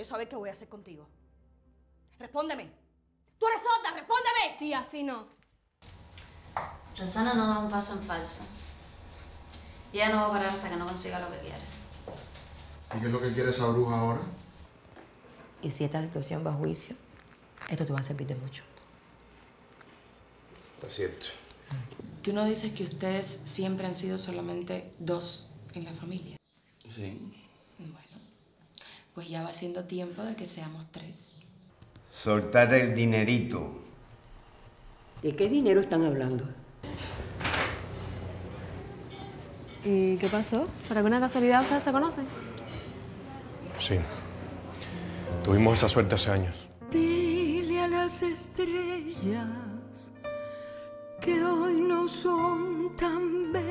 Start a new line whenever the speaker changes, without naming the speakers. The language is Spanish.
yo saber qué voy a hacer contigo. Respóndeme. ¡Tú eres sorda! ¡Respóndeme!
Tía, así no.
Rosana no da un paso en falso. Y ella no va a parar hasta que no consiga lo que quiere.
¿Y qué es lo que quiere esa bruja ahora?
Y si esta situación va a juicio, esto te va a servir de mucho.
Está cierto.
¿Tú no dices que ustedes siempre han sido solamente dos en la familia?
Sí.
Bueno, pues ya va siendo tiempo de que seamos tres.
Soltar el dinerito.
¿De qué dinero están hablando?
¿Y qué pasó? ¿Por alguna casualidad ustedes se conocen?
Sí. Tuvimos esa suerte hace años.
Dile a las estrellas que hoy no son tan bellas.